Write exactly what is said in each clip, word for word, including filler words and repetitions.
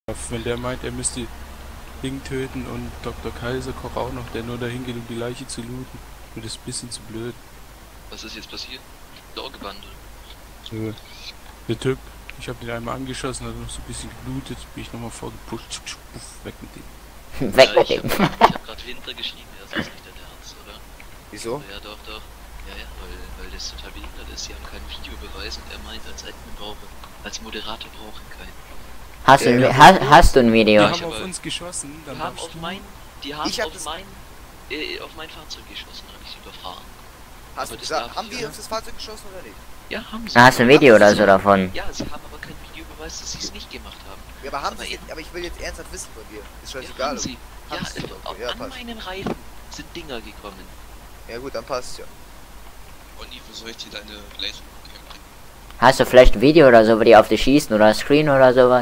Wenn der meint, er müsste Ding töten und Doktor Kaiserkoch auch noch, der nur dahin geht, um die Leiche zu looten. Und das ist ein bisschen zu blöd. Was ist jetzt passiert? Dorgebande. Ja. Der Typ, ich habe den einmal angeschossen, hat noch so ein bisschen geblutet, bin ich nochmal vorgepusht, weg mit dem. Weg ja, mit ich dem. hab, ich hab grad Winter geschrieben, ja, das ist nicht der Ernst, oder? Wieso? Ja, doch, doch. Ja, ja, weil, weil das total behindert ist. Sie haben keinen Videobeweis und er meint, als Admin brauche, als Moderator brauchen keinen. Hast du, ein, Ja, ha, hast du ein Die Video? haben auf uns geschossen, Die dann haben darfst auf du... mein, die haben Ich hab auf das- mein, äh, auf mein Fahrzeug geschossen, habe ich sie überfahren. Hast Aber du das gesagt, darf haben ich, die ja. uns das Fahrzeug geschossen oder nicht? Ja, haben sie. Da hast du ein Video oder so davon. Ja, sie haben aber keinen Videobeweis, dass sie es nicht gemacht haben. Ja, aber haben Aber sie ja. jetzt, aber ich will jetzt ernsthaft wissen von dir. Ist Ja, scheißegal. haben sie. Ja, Haben sie äh, doch, auf- ja, an passt. meinen Reifen sind Dinger gekommen. Ja gut, dann passt ja. Ronny, wo soll ich dir deine Laser bringen? Hast du vielleicht ein Video oder so, wo die auf dich schießen oder Screen oder sowas?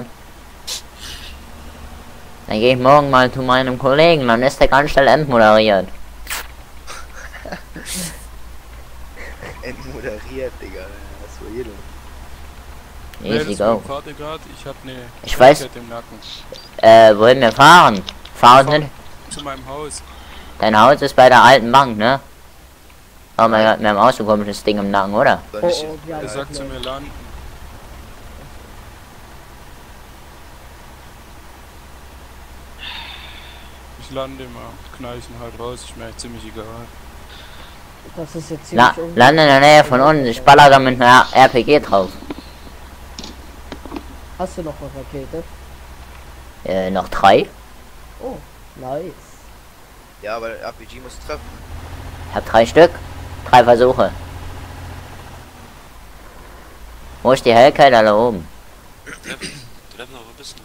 Dann gehe ich morgen mal zu meinem Kollegen, dann ist der ganz schnell entmoderiert. Entmoderiert, Digga. Das war jeder. Ja, Easy das war go. mein Vater grad, ich hab ne Ich weiß- Krankheit im Nacken. Äh, wohin wir fahren? Fahren nicht? Zu meinem Haus. Dein Haus ist bei der alten Bank, ne? Oh mein Gott, wir haben auch so ein komisches Ding im Nacken, oder? Soll Oh, nicht- oh, wir Er haben sagt zu mir, landen. Ich lande mal, knall ich ihn halt raus, ist mir eigentlich ziemlich egal. Das ist jetzt La ziemlich un- lande in der Nähe von uns, ich baller da mit einer R P G drauf. Hast du noch eine Rakete? Äh, noch drei? Oh, nice. Ja, aber der R P G muss treffen. Ich hab drei Stück. Drei Versuche. Wo ist die Hellkeit da oben? Treffen, treffen noch ein bisschen.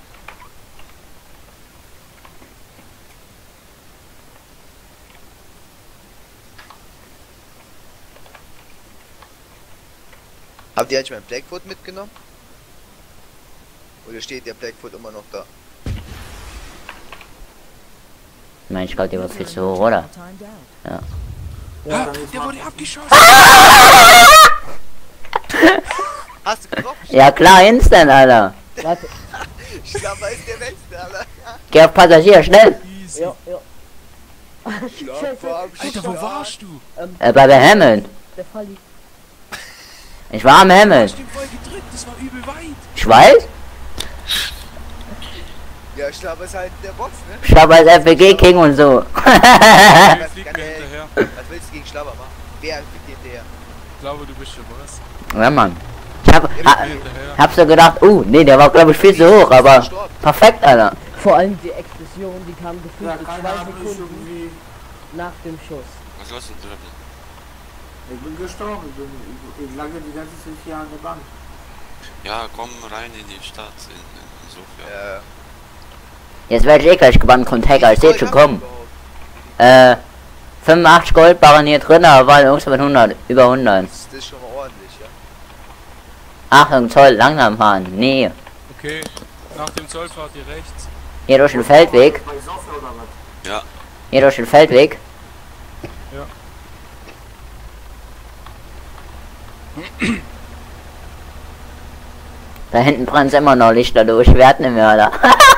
Habt ihr eigentlich meinen Blackfoot mitgenommen? Oder steht der Blackfoot immer noch da? Mensch, ich glaub, die wird viel zu hoch, oder? Ja. Ah, der wurde abgeschossen! Hast du getroffen? Ja klar, instant, Alter. Warte, Schlapper ist der Beste, Alter. Geh auf Passagier, schnell. Easy. ja, ja. Schlapper am Alter, wo warst du? Ähm, Äh, bei der Hammond. der Fall liegt. Ich war am Du Hammond. hast ihn voll gedrückt, das war übel weit. Ich weiß. Ja, Schlapper ist halt der Boss, ne? Ich war als F P G King und so. Der Was, fliegt kann mir der, hinterher. was willst du gegen Schlapper machen? Wer fliegt dir hinterher? Ich glaube, du bist der Boss. Ja, Mann. Ich hab, Der ha, fliegt mir hinterher. hab so gedacht, uh, nee, der war glaube ich viel zu hoch, aber Gestorben. perfekt, Alter. Vor allem die Explosion, die kam gefühlt Ja, in keine zwei Ahnung, ist Sekunden irgendwie. nach dem Schuss. Was sollst du treffen? Ich bin gestorben, ich, bin, ich, ich lag ja die ganze Zeit hier an der Bank. Ja, komm rein in die Stadt, in, in Sofia. Ja. Jetzt werde ich eh gleich gebannt, Container, ich seht schon kommen. Äh, fünfundachtzig Goldbarren hier drin, aber waren irgendwas mit hundert, über hundert. Das, das ist schon mal ordentlich, ja. Achtung, Zoll, langsam fahren. Nee, Okay, nach dem Zoll fahrt ihr rechts. hier durch den Feldweg, Bei Sofia oder was? Ja, hier durch den Feldweg. Ja. Da hinten brennt immer noch Lichter durch, wir hatten den Mörder.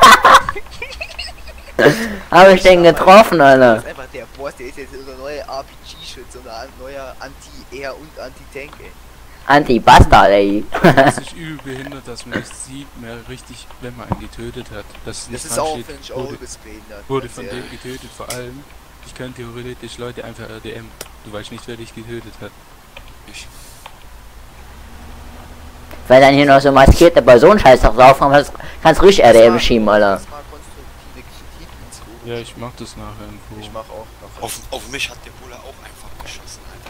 Hab ich den getroffen, Das Alter. ist einfach der Boss, der ist jetzt unser neuer R P G-Schütze, unser an- neuer Anti-Air und Anti-Tank, ey. Anti-Bastard, ey. Das ist übel behindert, dass man nicht sieht mehr richtig, wenn man einen getötet hat. Dass es nicht Das ist dran auch, steht, finde ich, auch wurde, übelst behindert. wurde ganz von ehrlich. dem getötet. Vor allem, ich kann theoretisch Leute einfach R D M. Du weißt nicht, wer dich getötet hat. ich. Weil dann hier noch so maskierte Personenscheiß noch drauf haben, kannst, kannst ruhig R D M schieben, Alter. Lass mal konstruktive Kritik ins Forum. Ja, ich mach das nachher in Forum. Ich mach auch noch. Auf, auf mich hat der Bulle auch einfach geschossen, Alter.